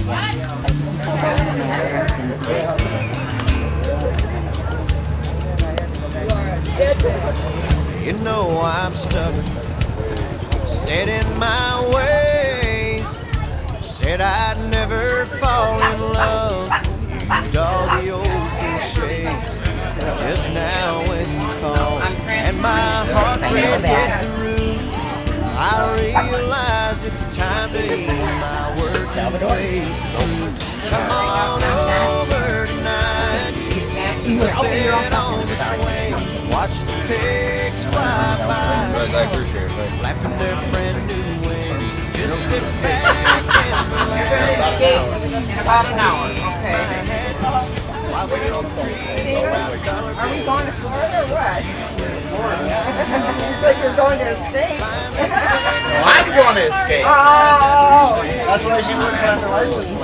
You know I'm stubborn, set in my ways. Said I'd never fall in love. Used all the old cliches. Just now when you called and my heart rate hit the roof, I realized it's time to eat my words and face the truth. Come on over tonight. We'll sit on the swing, watch the pigs fly by, flapping their brand new wings. Just sit back and relax. In about an hour, okay. While we on the trees, Are we going to Florida or what? It's like you're going to escape. I'm going to escape. Oh! That's why she wouldn't have the license.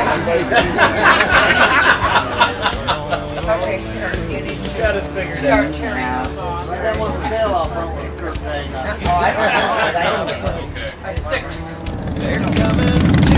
Okay, sure. You need to Got us figured start out. tearing up. That one for sale off front with the Kirk paying. Oh, I don't know. I didn't get it. 6. they're coming to.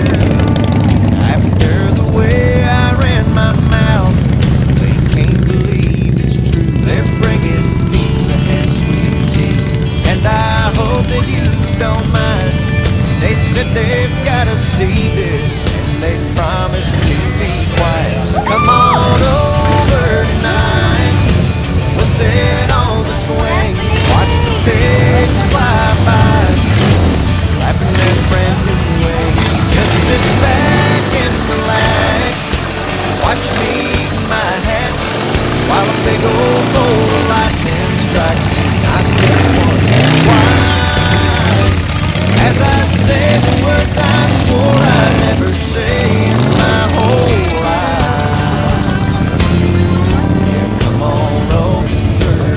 After the way I ran my mouth, they can't believe it's true. They're bringing pizza and sweet tea, and I hope that you don't mind. They said they've got to see this, and they promised to be quiet. So come on over tonight. We'll sit on the swing, watch the pigs fly by, flapping their brand new wings. Just sit back and relax. Watch me eat my hat while a big old bolt of lightning strikes me. Not just once and twice. As I say the words I swore I'd never say in my whole life. Yeah, come on over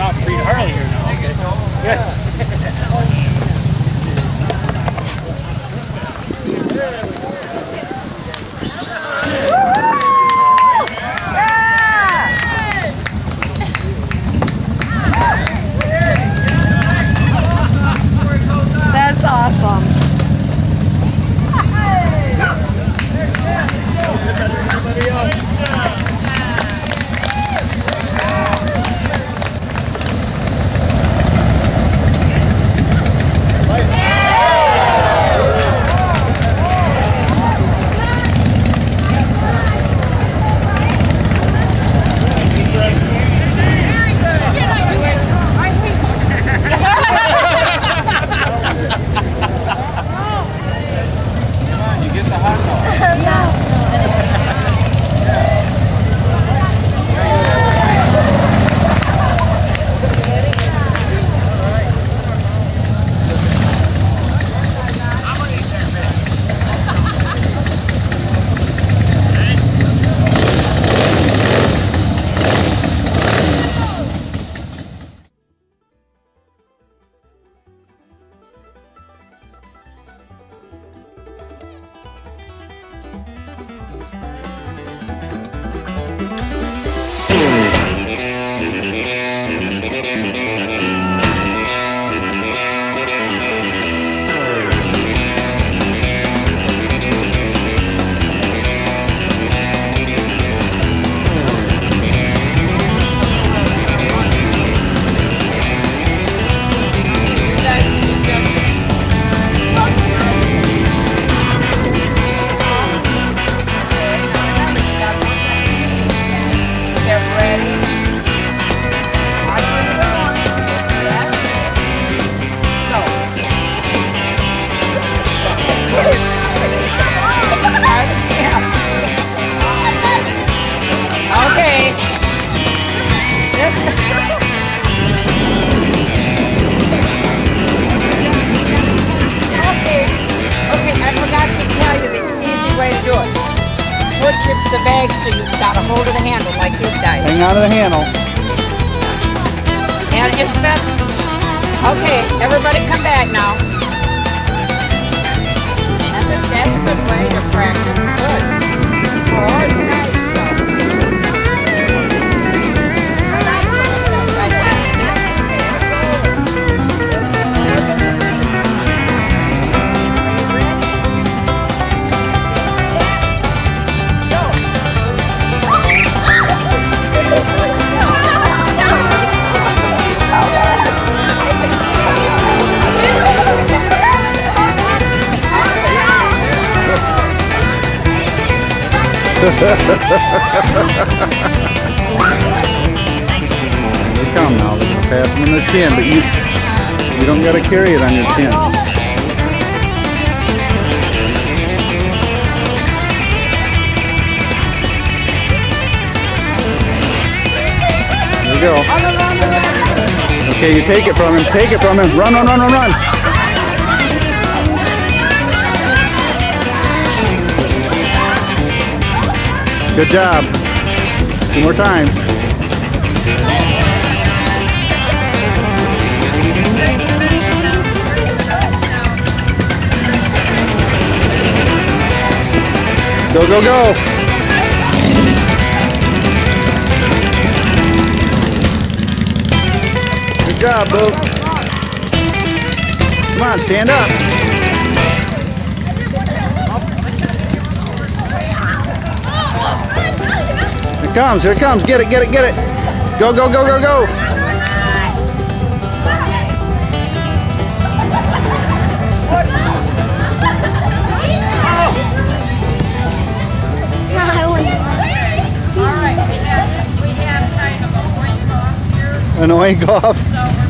not free to Harley here now. Good. That's awesome. The bag, so you've got a hold of the handle like these guys. Hang on to the handle. And it's best. Okay, everybody come back now. That's a good way to practice. Good. Oh, nice. Here they come now. They're gonna pass them in their chin, but you don't gotta carry it on your chin. There you go. Okay, you take it from him. Take it from him. Run, run, run, run, run. Good job. 2 more times. Go, go, go. Good job, Boo. Come on, stand up. Here it comes. Get it, get it, get it. Go, go, go, go, go. An oink off.